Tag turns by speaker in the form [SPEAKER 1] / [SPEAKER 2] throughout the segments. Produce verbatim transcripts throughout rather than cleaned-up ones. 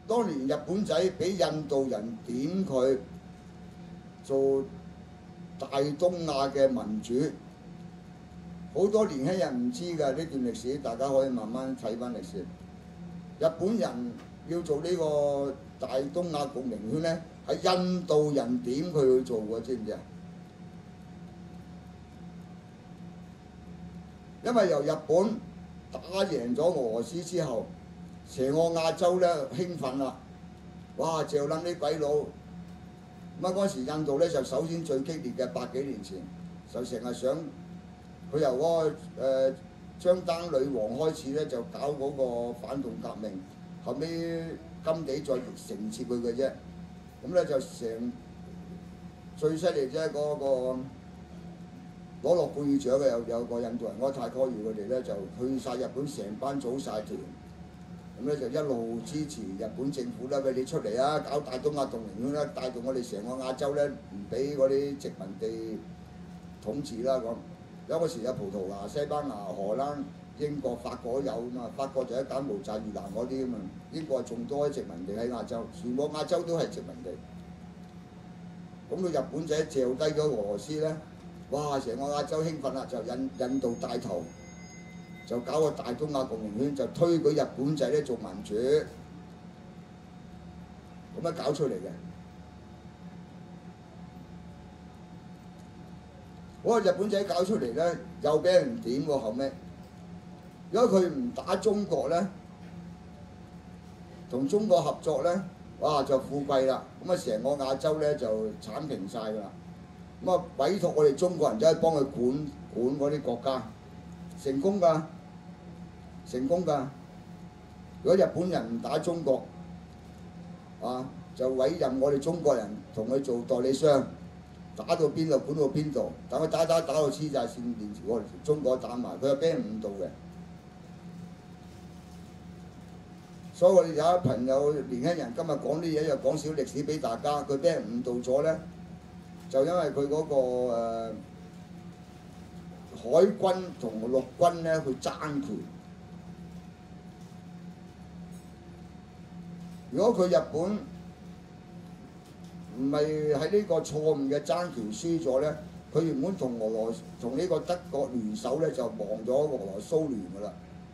[SPEAKER 1] 當年日本仔俾印度人點佢做大東亞嘅民主，好多年輕人唔知㗎呢段歷史，大家可以慢慢睇翻歷史。日本人要做呢個大東亞共榮圈咧，係印度人點佢去做㗎，知唔知啊？因為由日本打贏咗俄羅斯之後，成個亞洲咧興奮啦，哇！就冧啲鬼佬。咁啊嗰時印度咧就首先最激烈嘅，百幾年前就成日想佢由嗰、那個誒、呃、張丹女王開始咧就搞嗰個反動革命，後尾甘地再承接佢嘅啫。咁咧就成最犀利啫嗰個攞諾貝爾獎嘅有有個印度人嗰個泰戈爾佢哋咧就去晒日本成班組晒團。咁咧就一路支持日本政府啦，俾你出嚟啊，搞大東亞共榮圈啦，帶動我哋成個亞洲咧，唔俾嗰啲殖民地統治啦咁。有嗰時有葡萄牙、西班牙、荷蘭、英國、法國都有啊嘛，法國就一柬埔寨、越南嗰啲啊嘛，英國仲多啲殖民地喺亞洲，全部亞洲都係殖民地。咁到日本仔嚼低咗俄羅斯咧，哇！成個亞洲興奮啦，就印印度帶頭。就搞個大東亞共榮圈，就推舉日本仔咧做民主，咁樣搞出嚟嘅。嗰個日本仔搞出嚟咧，又俾人點喎後尾。如果佢唔打中國咧，同中國合作咧，哇就富貴啦。咁啊成個亞洲咧就剷平晒㗎啦。咁啊委託我哋中國人走去幫佢管管嗰啲國家，成功㗎。成功㗎！如果日本人唔打中國，啊就委任我哋中國人同佢做代理商，打到邊度管到邊度，等佢打打打到黐晒線，連我哋中國打埋，佢又俾人誤導嘅。所以我哋有一朋友年輕人今日講啲嘢又講少歷史俾大家，佢俾人誤導咗咧，就因為佢嗰、嗰個、呃、海軍同陸軍咧去爭權。如果佢日本唔係喺呢個錯誤嘅爭權輸咗咧，佢原本同俄羅同呢個德國聯手咧就亡咗俄羅蘇聯㗎啦。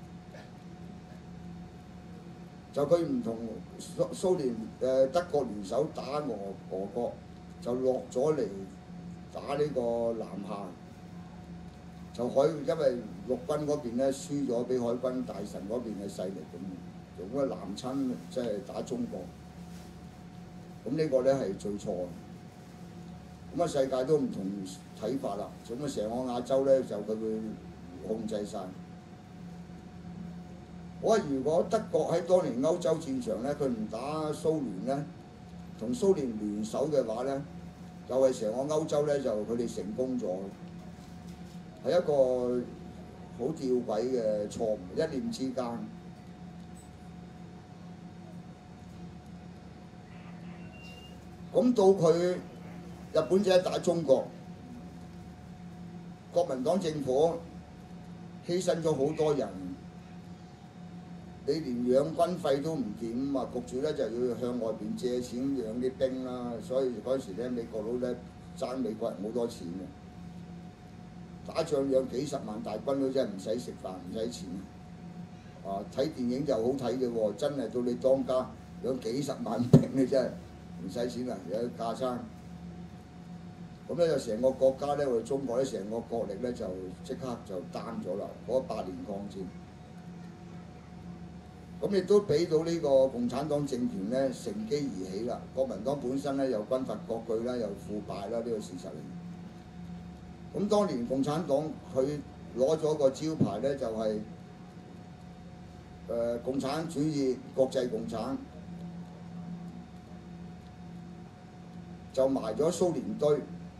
[SPEAKER 1] 就佢唔同蘇蘇聯誒德國聯手打俄俄國，就落咗嚟打呢個南下。就海因為陸軍嗰邊咧輸咗俾海軍大臣嗰邊嘅勢力咁。用嗰個南侵即係打中國，咁呢個咧係最錯。咁啊世界都唔同睇法啦，咁啊成個亞洲咧就佢會控制晒。我話如果德國喺當年歐洲戰場咧，佢唔打蘇聯咧，同蘇聯聯手嘅話咧，就係成個歐洲咧就佢哋成功咗，係一個好吊詭嘅錯誤，一念之間。咁到佢日本仔打中國，國民黨政府犧牲咗好多人，你連養軍費都唔掂啊！焗住咧就要向外邊借錢養啲兵啦，所以嗰時咧美國佬咧爭美國人好多錢嘅，打仗養幾十萬大軍都真係唔使食飯唔使錢啊！睇電影就好睇嘅喎，真係到你當家養幾十萬兵你真係〜唔使錢啊！有架撐，咁咧就成個國家咧，我哋中國咧成個國力咧就即刻就擔咗啦。嗰八年抗戰，咁亦都俾到呢個共產黨政權咧乘機而起啦。國民黨本身咧又軍閥割據啦，又腐敗啦，呢個事實嚟。咁當年共產黨佢攞咗個招牌咧，就係、是、誒、呃、共產主義國際共產。就埋咗蘇聯堆，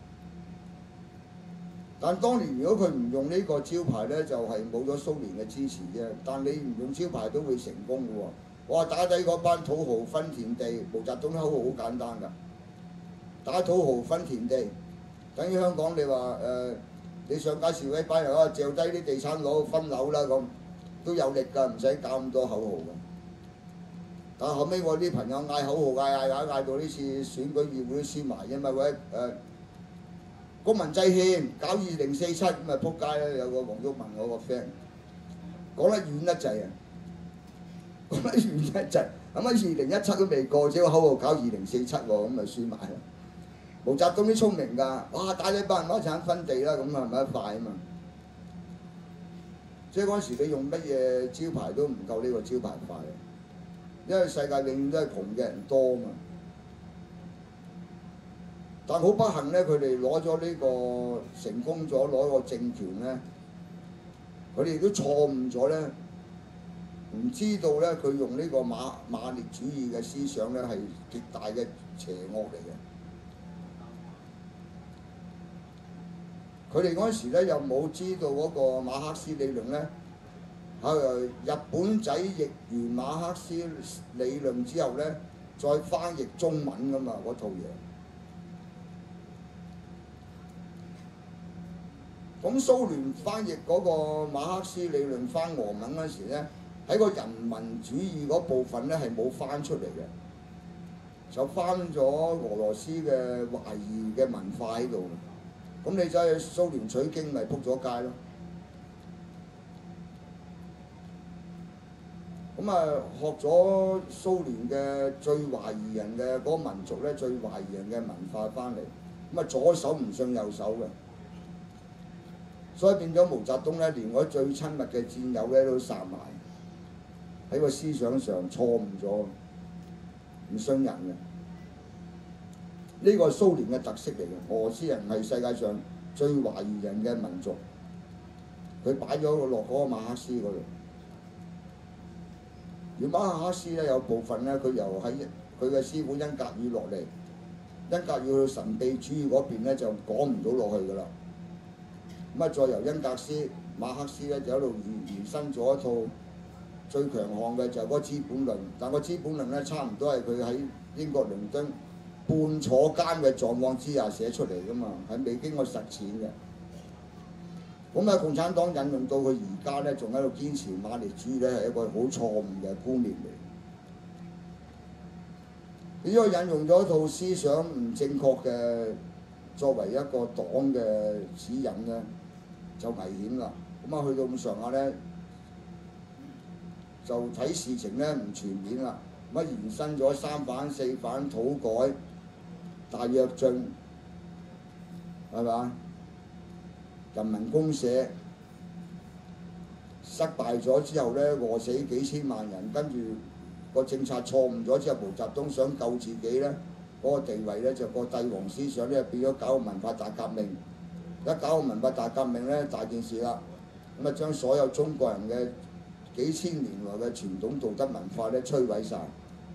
[SPEAKER 1] 但當年如果佢唔用呢個招牌咧，就係冇咗蘇聯嘅支持啫。但你唔用招牌都會成功嘅喎。我話打低嗰班土豪分田地，毛澤東口號好簡單㗎，打土豪分田地，等於香港你話誒、呃，你上街示威班人啊，嚼低啲地產佬分樓啦咁，都有力㗎，唔使搞咁多口號㗎。 但係後尾我啲朋友嗌口號嗌嗌嗌嗌到呢次選舉議會都輸埋，因為嗰誒公民制憲搞二零四七咁啊撲街啦！有個黃毓民我個 friend 講得遠得滯啊，講得遠得滯，咁啊二零一七都未過，只個口號搞二零四七喎，咁咪輸埋啦。毛澤東啲聰明㗎，哇帶你班人一齊分地啦，咁啊咪得快啊嘛！即係嗰陣時你用乜嘢招牌都唔夠呢個招牌快啊！因為世界永遠都係窮嘅人多嘛。但好不幸咧，佢哋攞咗呢個成功咗攞個政權咧，佢哋亦都錯誤咗咧，唔知道咧佢用呢個馬馬列主義嘅思想咧係極大嘅邪惡嚟嘅。佢哋嗰陣時咧又冇知道嗰個馬克思理論咧，係日本仔譯完馬克思理論之後咧，再翻譯中文噶嘛嗰套嘢。咁蘇聯翻譯嗰個馬克思理論翻俄文嗰時咧，喺個人民主義嗰部分咧係冇翻出嚟嘅，就翻咗俄羅斯嘅懷疑嘅文化喺度。咁你走去蘇聯取經咪撲咗街咯。咁啊學咗蘇聯嘅最懷疑人嘅嗰個民族咧，最懷疑人嘅文化翻嚟，咁啊左手唔信右手嘅。所以變咗毛澤東咧，連我最親密嘅戰友咧都殺埋，喺個思想上錯誤咗，唔信人嘅。呢個係蘇聯嘅特色嚟嘅，俄羅斯人係世界上最懷疑人嘅民族，佢擺咗落嗰個馬克思嗰度。而馬克思咧有部分咧，佢由喺佢嘅師傅恩格爾落嚟，恩格爾去到神秘主義嗰邊咧就講唔到落去㗎啦。咁啊，再由恩格斯、馬克思咧就喺度延延伸咗一套最強項嘅就係嗰個資本論，但個資本論咧差唔多係佢喺英國倫敦半坐監嘅狀況之下寫出嚟㗎嘛，係未經過實踐嘅。咁啊，共產黨引用到佢而家咧，仲喺度堅持馬列主義咧係一個好錯誤嘅觀念嚟。因為引用咗一套思想唔正確嘅作為一個黨嘅指引咧，就危險啦。咁啊，去到咁上下咧，就睇事情咧唔全面啦。咁啊，延伸咗三反四反土改、大躍進，係嘛？人民公社失敗咗之後咧，餓死幾千萬人，跟住個政策錯誤咗之後，毛澤東想救自己咧，嗰、那個地位咧就個帝王思想咧變咗搞個文化大革命。一搞個文化大革命咧，大件事啦。咁啊，將所有中國人嘅幾千年來嘅傳統道德文化咧摧毀晒，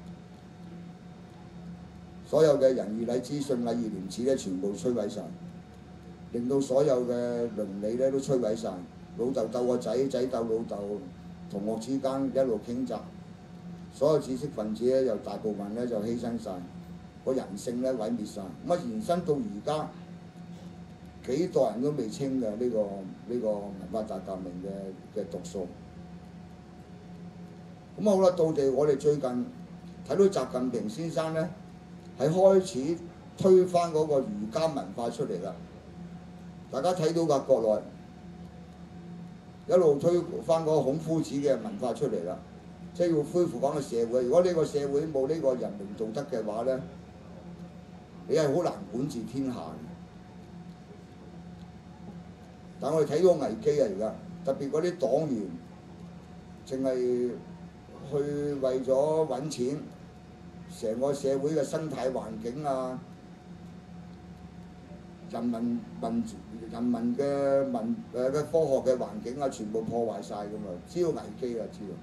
[SPEAKER 1] 所有嘅仁義禮智信禮義廉恥咧全部摧毀晒，令到所有嘅倫理咧都摧毀晒。老豆鬥個仔，仔鬥老豆，同學之間一路傾軋，所有知識分子咧又大部分咧就犧牲晒，個人性咧毀滅晒。咁啊延伸到而家幾代人都未清嘅呢、這個呢、這個文化大革命嘅嘅毒素。咁好啦，到地我哋最近睇到習近平先生咧係開始推翻嗰個儒家文化出嚟啦。大家睇到㗎，國內一路推翻嗰個孔夫子嘅文化出嚟啦，即係要恢復翻個社會。如果呢個社會冇呢個人倫道德嘅話咧，你係好難管治天下嘅。但我哋睇到危機啊！而家特別嗰啲黨員，淨係去為咗揾錢，成個社會嘅生態環境啊，人民民人民嘅民誒嘅科學嘅環境啊，全部破壞晒㗎嘛，知道危機啊，知道。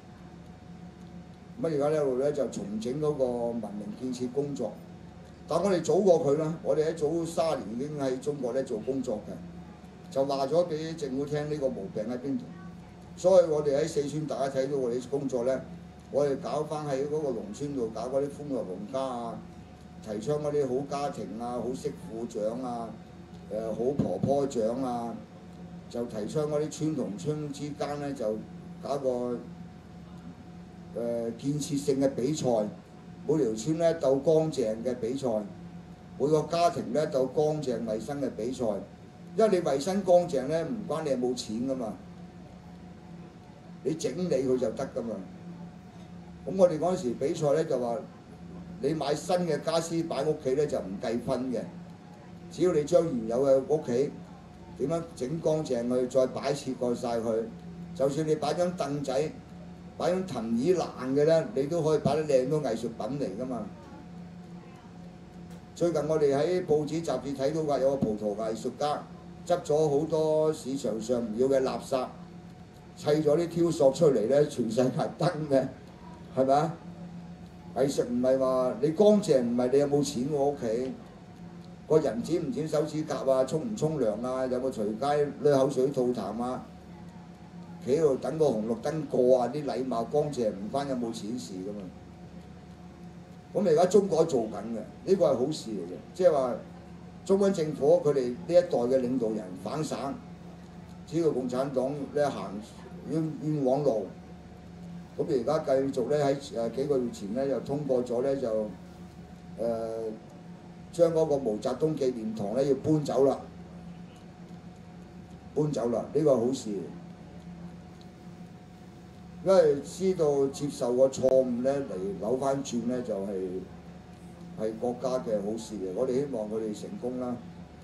[SPEAKER 1] 咁而家呢度咧就重整嗰個文明建設工作，但我哋早過佢啦，我哋喺早卅年已經喺中國咧做工作嘅。就話咗俾政府聽呢個毛病喺邊度，所以我哋喺四川大家睇到我哋工作咧，我哋搞翻喺嗰個農村度搞嗰啲豐樂農家啊，提倡嗰啲好家庭啊、好媳婦獎啊、誒、呃、好婆婆獎啊，就提倡嗰啲村同村之間咧就搞個誒建設性嘅比賽，每條村咧鬥乾淨嘅比賽，每個家庭咧鬥乾淨衞生嘅比賽。因為你衞生乾淨咧，唔關你有冇錢噶嘛，你整理佢就得噶嘛。咁我哋嗰陣時比賽咧就話，你買新嘅家私擺屋企咧就唔計分嘅，只要你將原有嘅屋企點樣整乾淨佢，再擺設過晒佢，就算你擺張凳仔、擺張藤椅爛嘅咧，你都可以擺得靚到藝術品嚟噶嘛。最近我哋喺報紙雜誌睇到話有個葡萄藝術家執咗好多市場上唔要嘅垃圾，砌咗啲挑塑出嚟咧，全世界登嘅，係咪啊？藝術唔係話你乾淨，唔係你有冇錢喎屋企，個人剪唔剪手指甲啊，沖唔沖涼啊，有冇隨街濺口水吐痰啊，企喺度等個紅綠燈過啊，啲禮貌乾淨唔關有冇錢事噶嘛。咁而家中國做緊嘅，呢個係好事嚟嘅，即係話中央政府佢哋呢一代嘅領導人反省，只要共產黨咧行冤冤枉路，咁而家繼續咧喺誒幾個月前咧又通過咗咧就誒、呃、將嗰個毛澤東紀念堂咧要搬走啦，搬走啦，呢個係好事。因為知道接受個錯誤咧嚟扭翻轉咧就係、是、係國家嘅好事嘅，我哋希望佢哋成功啦。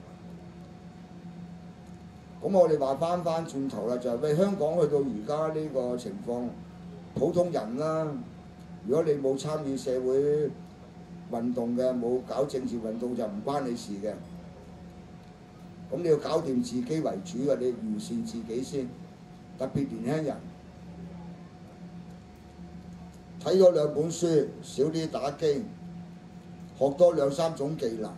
[SPEAKER 1] 咁我哋話翻翻轉頭啦，就係、是、喂香港去到而家呢個情況，普通人啦，如果你冇參與社會運動嘅，冇搞政治運動就唔關你事嘅。咁你要搞掂自己為主嘅，你完善自己先，特別年輕人。睇咗兩本書，少啲打機，學多兩三種技能。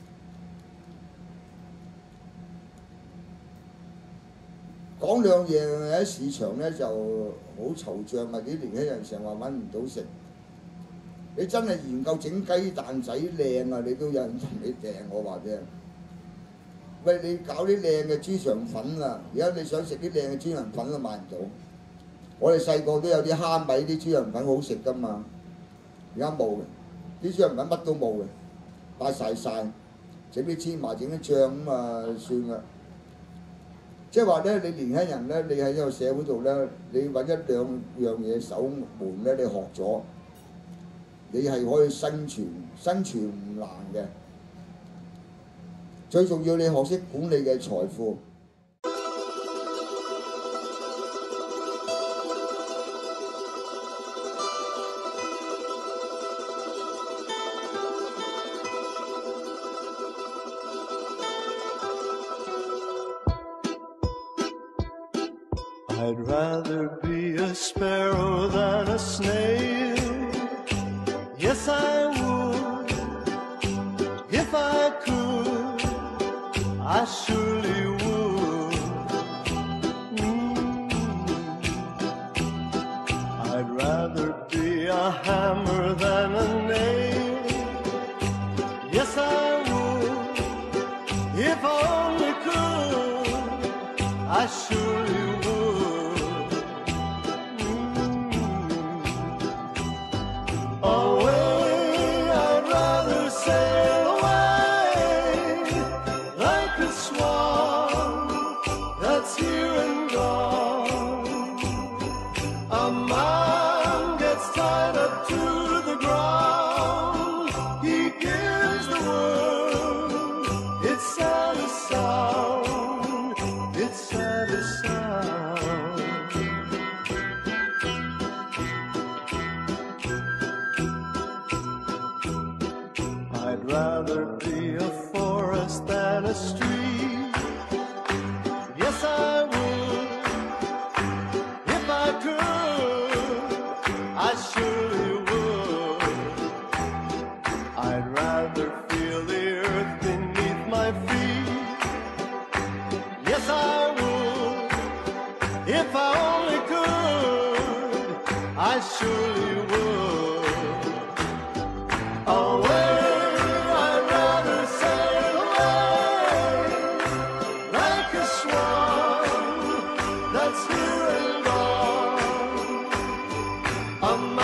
[SPEAKER 1] 講兩樣喺市場咧就好惆悵啊！啲年輕人成日話揾唔到食。你真係研究整雞蛋仔靚啊，你都有人同你訂，我話啫。喂，你搞啲靚嘅豬腸粉啊！而家你想食啲靚嘅豬腸粉都買唔到。我哋細個都有啲蝦米啲豬腸粉好食噶嘛，而家冇嘅，啲豬腸粉乜都冇嘅，擺晒晒，整啲芝麻整啲醬咁啊算啦。即係話咧，你年輕人咧，你喺呢個社會度咧，你揾一兩樣嘢守門咧，你學咗，你係可以生存，生存唔難嘅。最重要你學識管理嘅財富。
[SPEAKER 2] I'd rather be a sparrow than a snail. Yes, I would. If I could, I surely would. Mm. I'd rather be a hammer than a nail. Yes, I would. If I only could, I surely would. I'd rather be a forest than a stream. Yes, I would. If I could, I surely would. I'd rather feel the earth beneath my feet. Yes, I would. If I only could, I surely would. Away. I'm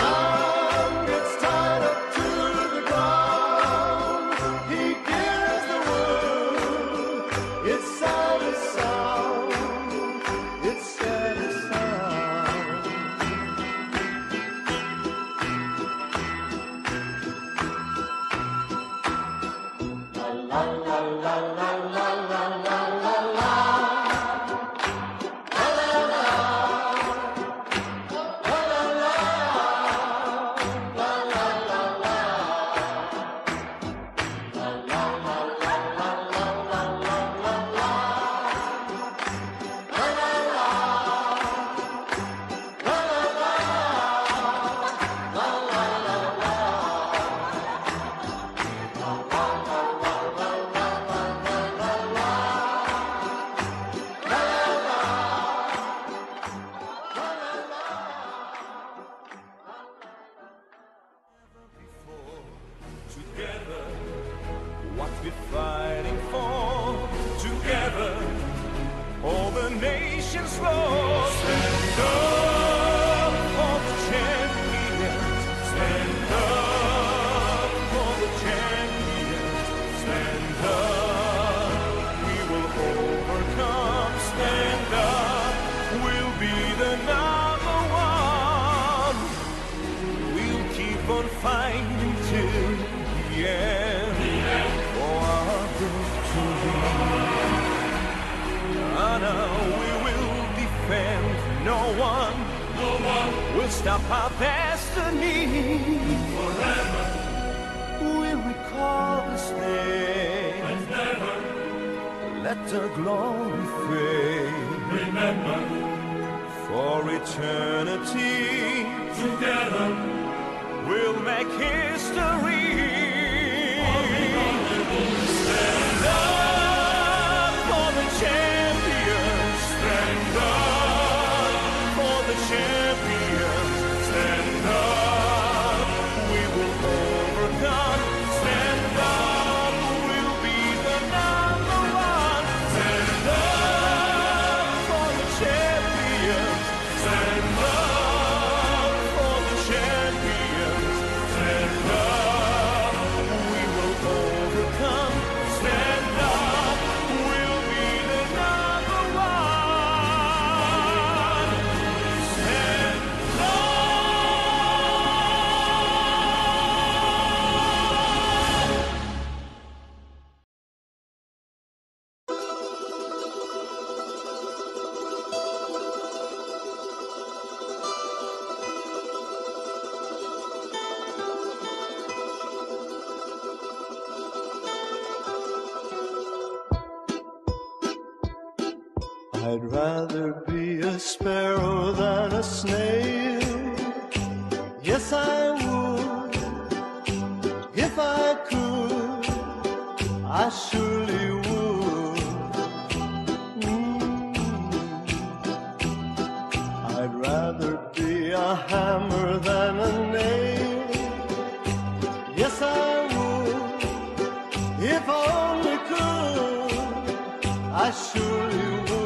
[SPEAKER 2] Together, what we're fighting for. Together, all the nations roar. Stand up for the champions. Stand up for the champions. Stand up, we will overcome. Stand up, we'll be the number one. We'll keep on fighting till the end for our victory. We will defend. No one, no one will stop our destiny. Forever, we recall this day. And never let the glory fade. Remember, for eternity, together we'll make history. Stand up for the champions. Stand up for the champions. Stand up, we will overcome. Stand up, we'll be the number one. Stand up for the champions. Stand up for the champions. Stand up, we will overcome. Stand up, we'll be the number one. Stand up. I'd rather be a sparrow than a snail. Yes, I would. If I could, I surely would. Mm. I'd rather be a hammer than a nail. Yes, I would. If I only could, I surely would.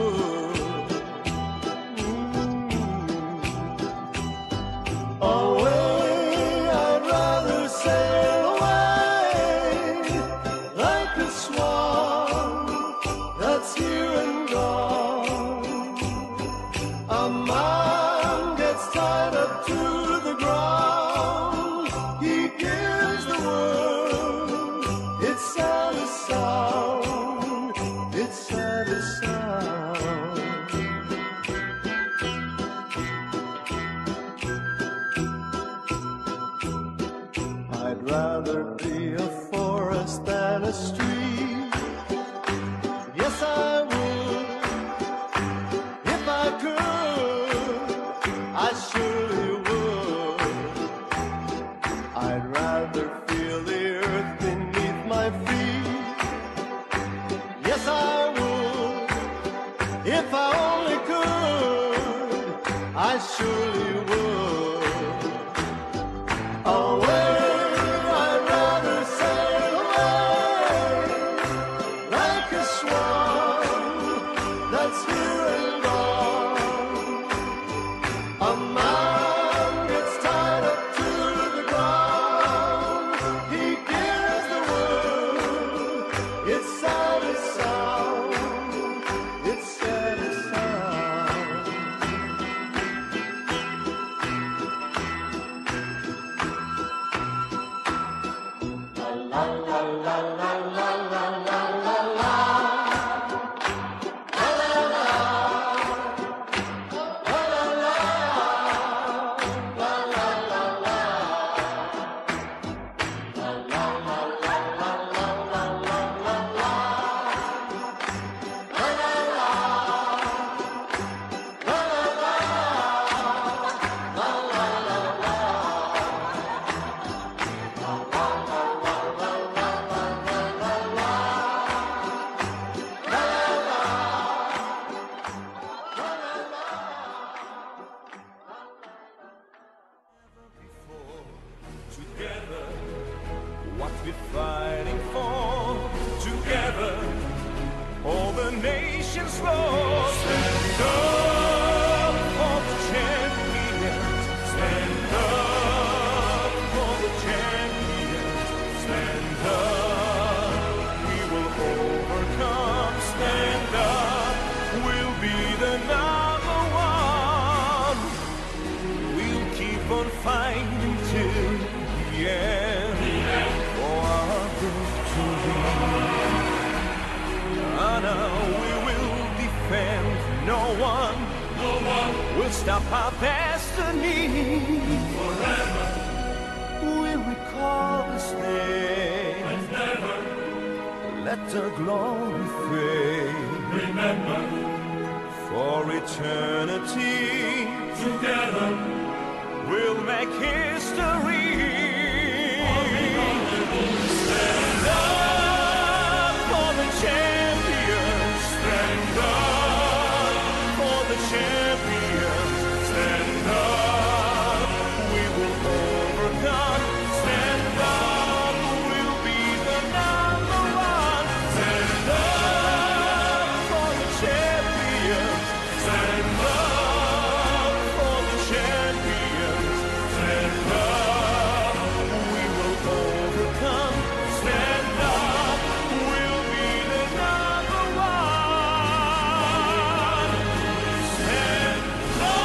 [SPEAKER 2] Away, I'd rather sail away like a swan that's here and gone. A man gets tied up to the ground. He gives the word. It's sad as sound. It's sad as sound. I'd rather be a forest than a stream. Yes, I would. If I could, I surely would. I'd rather feel the earth beneath my feet. Yes, I would. If I only could, I surely would. Away.
[SPEAKER 3] be fighting for. Together, all the nations roar. Stand up for the champions. Stand up for the champions. Stand up, we will overcome. Stand up, we'll be the number one. We'll keep on fighting till the end for our victory. And we will defend. No one, no one will stop our destiny. Forever, we'll recall this day. And never let the glory fade. Remember, for eternity, together we'll make history. Stand up for the champions. Stand up for the champions. Stand up, we will overcome. Stand up, we'll be the number one. Stand up for the champions. Stand up for the champions. Stand up, we will overcome. Stand up, we'll be the number one. Stand up.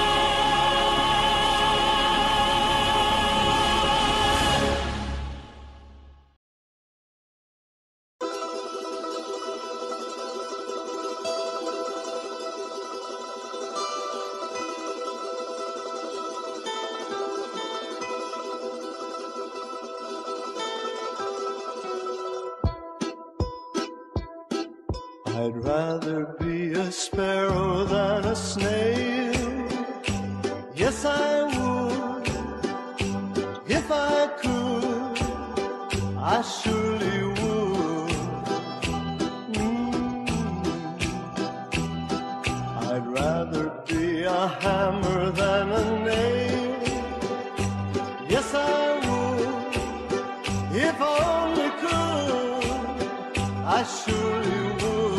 [SPEAKER 2] I'd rather be a sparrow than a snail. Yes, I would. If I could, I surely would. Mm. I'd rather be a hammer than a nail. Yes, I would. If I only could, I surely would.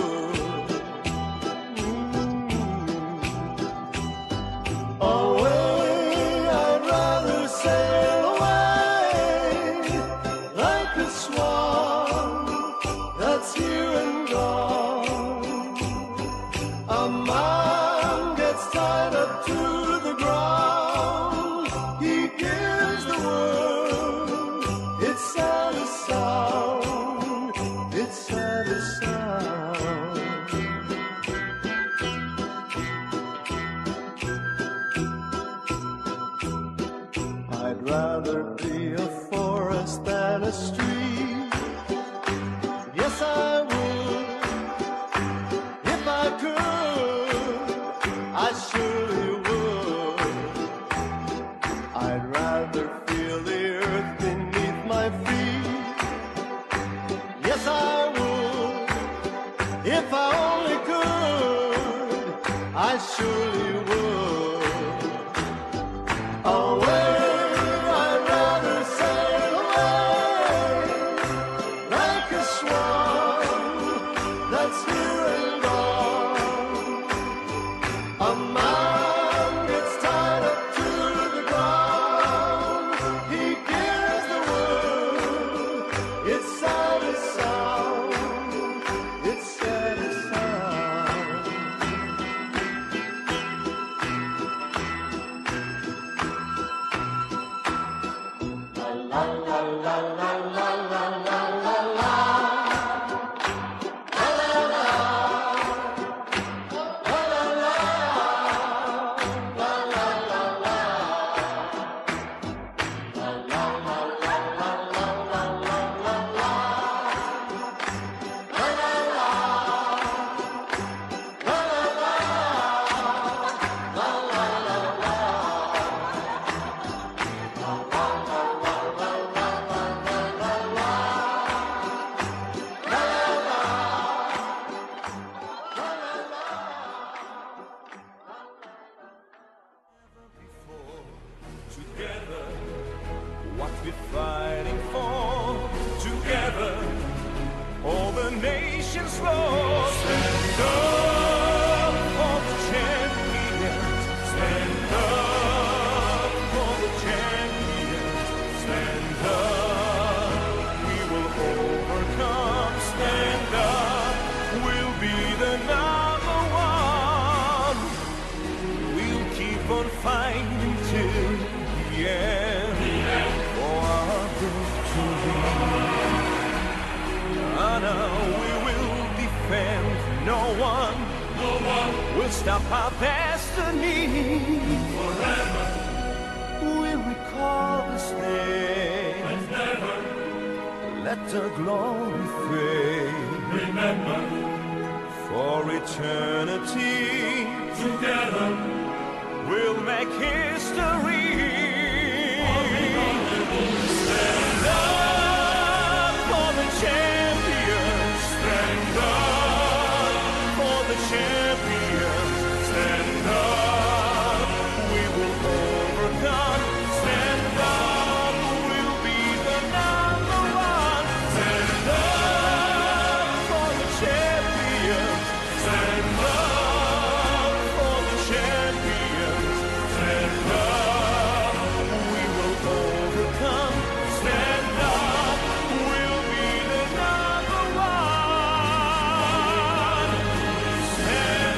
[SPEAKER 2] Away, I'd rather sail away like a swan that's here and gone. A man gets tied up to the ground. He gives the word. It's sad as sound. It's sad as sound. I'd rather be a forest than a stream. Yes, I would. If I could, I surely would. I'd rather feel the earth beneath my feet. Yes, I would. If I only could, I surely would. Away. I'd rather sail away like a swan that's here and gone. A man gets tied up to the ground. He gives the word. It's sad as sound. It's sad as sound.
[SPEAKER 3] nations roar. Stand up for the champions. Stand up for the champions. Stand up. We will overcome. Stand up. We'll be the number one. We'll keep on fighting till the end. For our victory. Honor, we will defend. No one, no one will stop our destiny. Forever, we recall this day. And never let the glory fade. Remember, for eternity, together we'll make history. Stand up for the champions. Stand up for the champions. Stand up. We will overcome. Stand up. We'll be the number one. Stand up for the champions. Stand up for the champions. Stand up. We will overcome. Stand up. We'll be the number one. Stand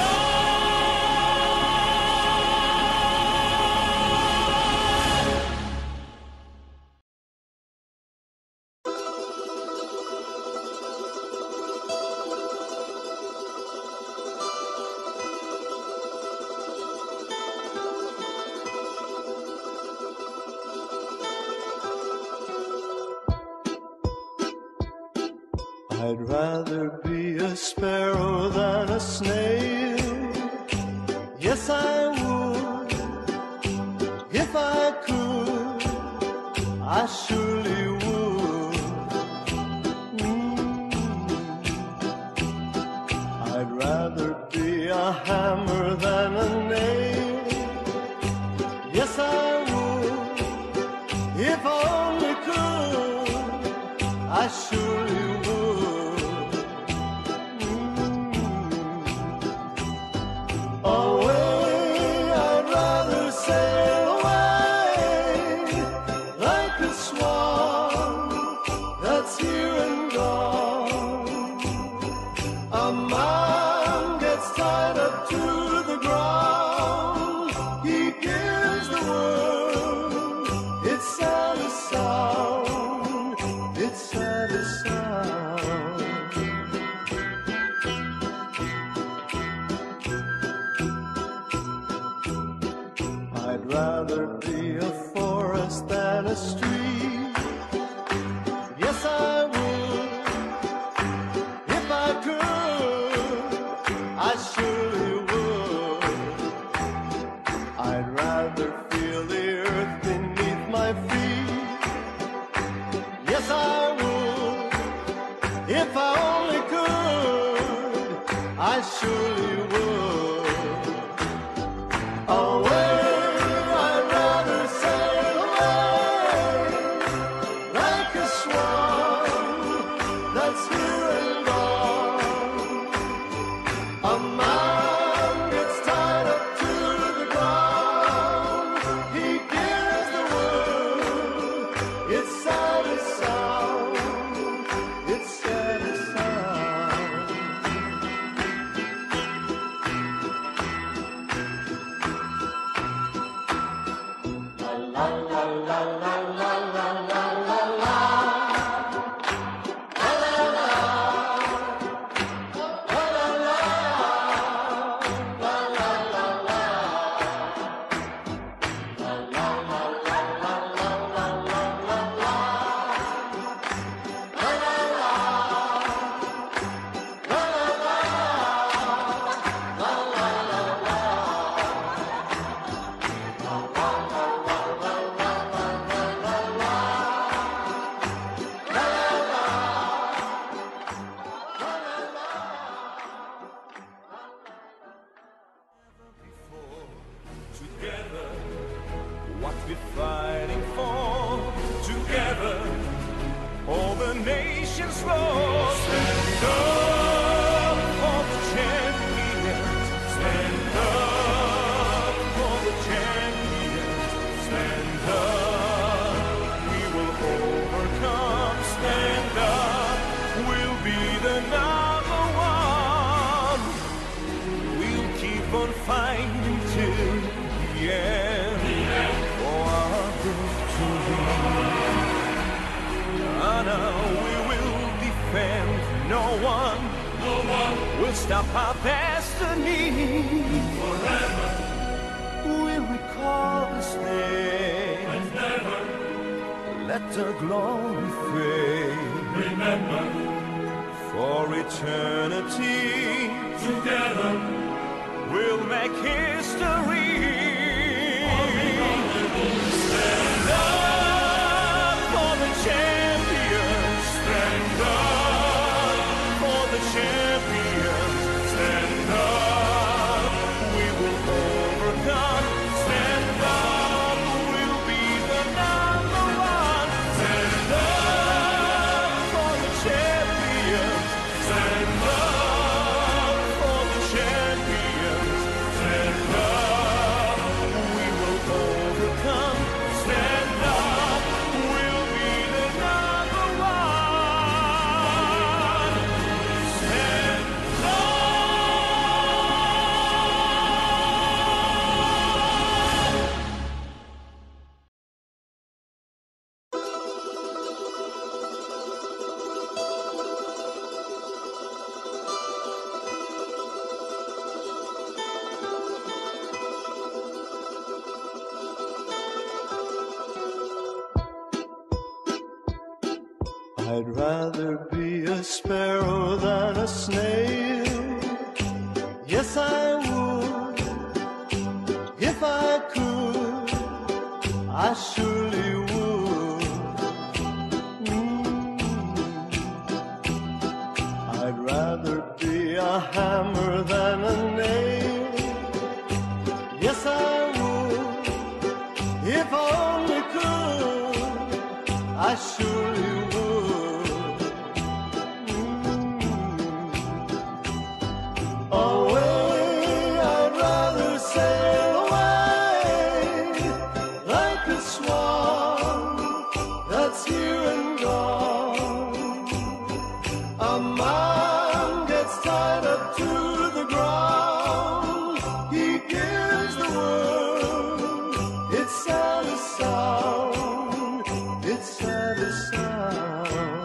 [SPEAKER 2] I'd rather be a sparrow than a snail. Yes, I would. If I could, I surely would. Mm. I'd rather be a hammer than a nail. Yes, I would. If I only could, I surely would. Away, I'd rather sail away like a swan that's here and gone. A man gets tied up to the ground. He gives the word. It's sad as sound. It's sad as sound. I'd rather be a forest than a stream. Yes, I would. If I could, I surely would. I'd rather feel the earth beneath my feet. Yes, I would. If I only could, I surely would. Away, I'd rather sail away like a swan that's here and gone. A man gets tied up to the ground. He gives the word. It's sad as sound. It's sad as sound. La la la la la la la la la. La la la. La la la. La la la la. La la la la la la la la la. La la la. La la la. La la la la.
[SPEAKER 3] Together, what we're fighting for. Together, all the nations roar. Stand up. stop our destiny. Forever we'll recall this day. And never let the glory fade. Remember, for eternity, together we'll make history. Stand up for the champions. Stand up for the champions. Stand up, we will overcome. Stand up, we'll be the number one. Stand up for the champions. Stand up for the champions. Stand up, we will overcome. Stand up, we'll be the number one. Stand up.
[SPEAKER 4] I'd rather be a sparrow than a snail. Yes, I would. If I could, I surely would. Mm. I'd rather be a hammer than a nail. Yes, I would. If I only could, I surely would. Away, I'd rather sail away like a swan that's here and gone. A man gets tied up to the ground. He gives the word. It's sad as sound. It's sad as sound.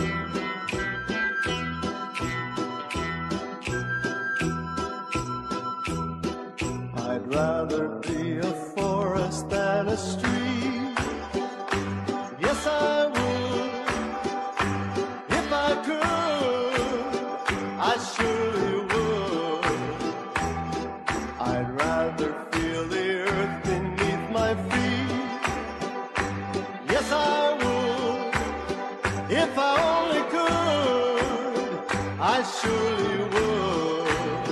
[SPEAKER 4] I'd rather be a forest than a street. Yes, I would. If I could, I surely would. I'd rather feel the earth beneath my feet. Yes, I would. If I only could, I surely would.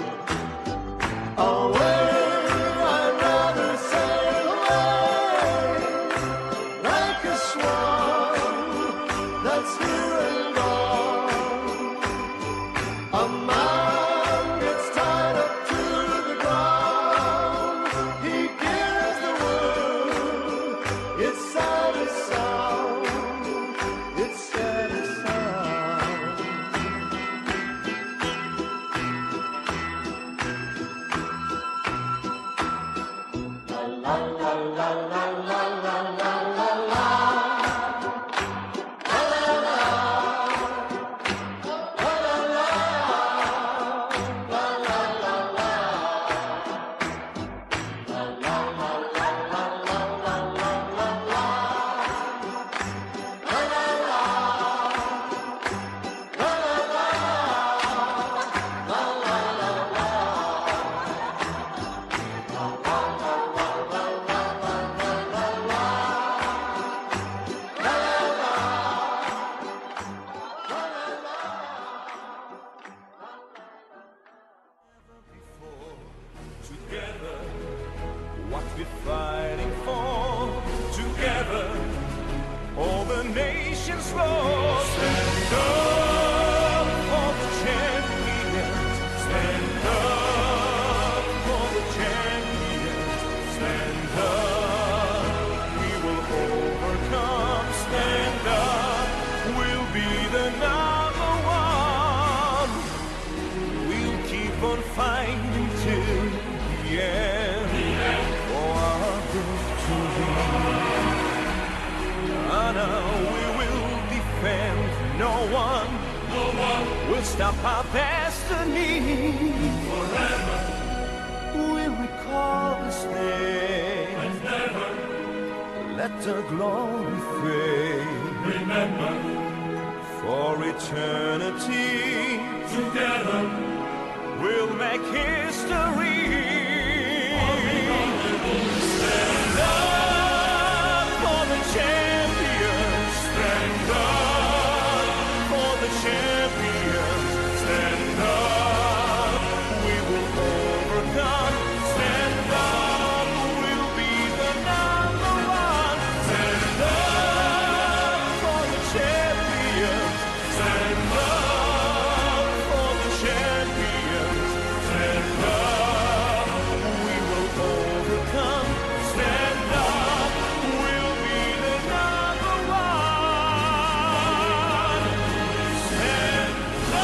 [SPEAKER 4] Away, I'd rather sail away like a swan that's here and gone. A man gets tied up to the ground. He gives the word. It's sad as sound. It's sad as sound.
[SPEAKER 2] La la la la la la la la la. La la la. La la la. La la la la. La la la la la la la la la la. La la la. La la la. La la la la.
[SPEAKER 3] Together, what we're fighting for. Together, all the nations roar. Stand up for the champions. Stand up for the champions. Stand up, we will overcome. Stand up, we'll be the number one. We'll keep on fighting till the end for our victory. Honor, we will defend. No one, no one will stop our destiny. destiny. Forever we recall this day, and never let the glory fade. Remember, for eternity, together we'll make history. Stand up for the champions. Stand up for the champions. Stand up, we will overcome. Stand up, we'll be the number one. Stand up for the champions. Stand up for the champions. Stand up, we will overcome. Stand up, we'll be the number one. Stand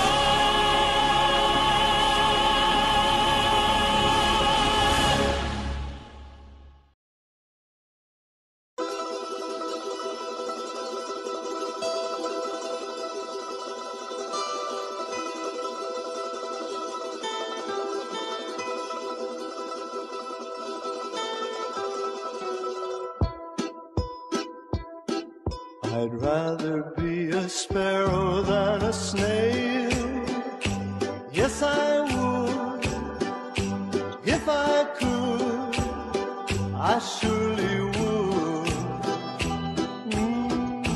[SPEAKER 4] I'd rather be a sparrow than a snail. Yes, I would. If I could, I surely would. Mm.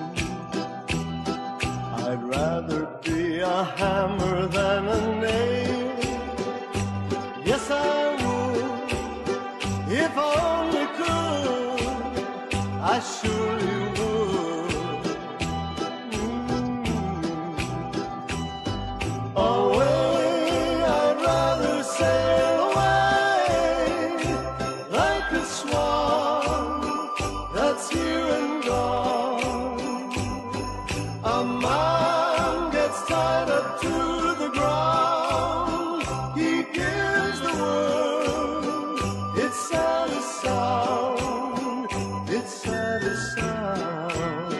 [SPEAKER 4] I'd rather be a hammer than a nail. Yes, I would. If I only could, I surely would. Away, I'd rather sail away like a swan that's here and gone. A man gets tied up to the ground. He gives the word. It's sad as sound. It's sad as sound.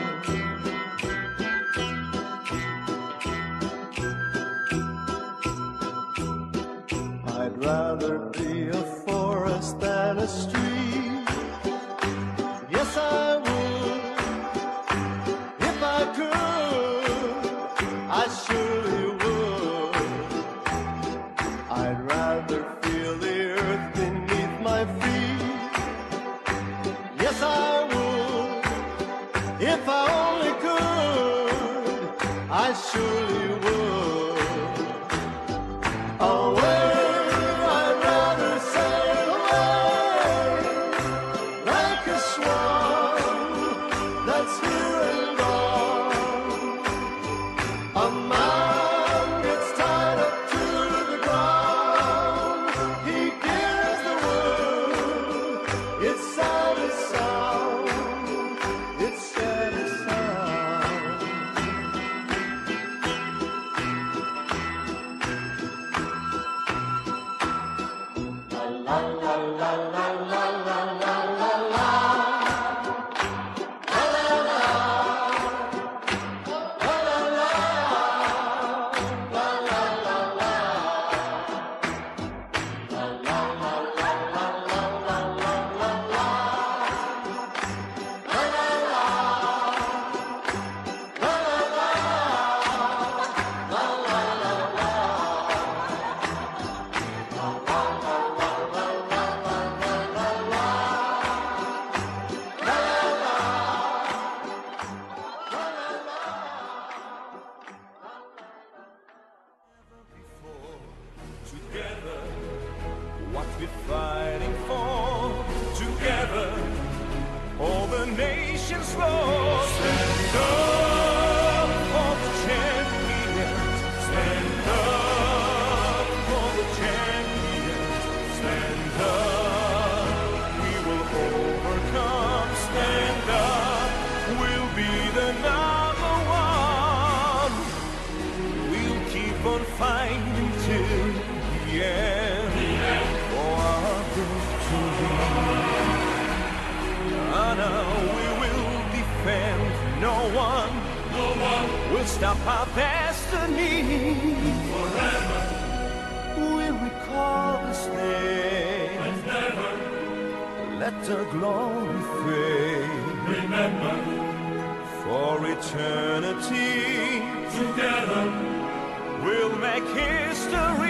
[SPEAKER 4] I'd rather be a forest than a stream. Yes, I would. If I could, I surely would. I'd rather feel the earth beneath my feet. Yes, I would. If I only could, I surely would. Away, I'd rather sail away like a swan that's here and gone. A man gets tied up to the ground. He gives the word. It's sad as sound. It's sad as sound.
[SPEAKER 2] La la la la la la la la la. La la la. La la la. La la la la. La la la la la la la la la la. La la la. La la la. La la la la.
[SPEAKER 3] Together, what we're fighting for. Together, all the nations lost. Stand up for the champions. Stand up for the champions. Stand up, we will overcome. Stand up, we'll be the number one. We'll keep on fighting till the end for our victory. Honor, we will defend. No one no one
[SPEAKER 5] will stop our destiny.
[SPEAKER 3] forever
[SPEAKER 5] We recall this day,
[SPEAKER 3] and never
[SPEAKER 5] let the glory fade.
[SPEAKER 3] remember.
[SPEAKER 5] For eternity,
[SPEAKER 3] Together
[SPEAKER 5] we'll make history.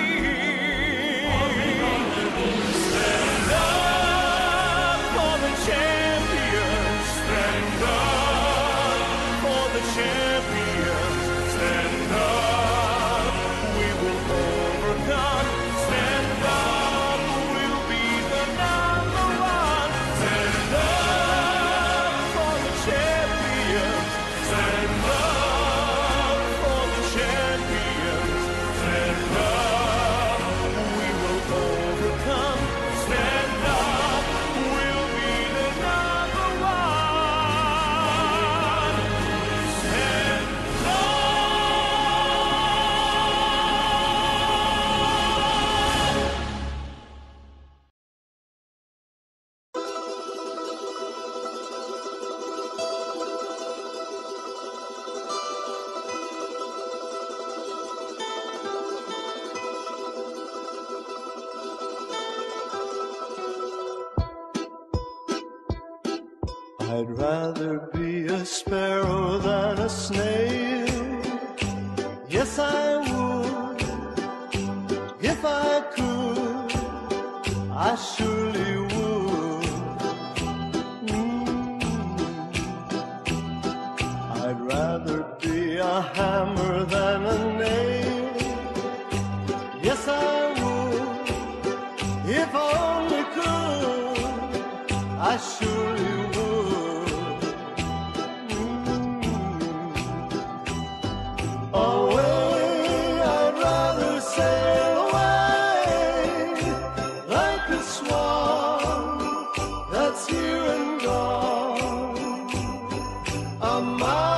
[SPEAKER 3] stand
[SPEAKER 5] Up for the champions,
[SPEAKER 3] stand up,
[SPEAKER 5] for the champions.
[SPEAKER 3] stand up,
[SPEAKER 5] We will overcome. Stand up, we'll be the number one.
[SPEAKER 3] stand up,
[SPEAKER 5] For the champions,
[SPEAKER 3] stand up,
[SPEAKER 5] for the champions.
[SPEAKER 3] stand up,
[SPEAKER 5] We will overcome.
[SPEAKER 3] stand up,
[SPEAKER 5] We'll be the number one.
[SPEAKER 3] stand
[SPEAKER 4] I'd rather be a sparrow than a snail. Yes, I would. If I could, I surely would. Mm. I'd rather be a hammer than a nail. Yes, I would. If I only could, I surely would. Away, I'd rather sail away like a swan that's here and gone. A mile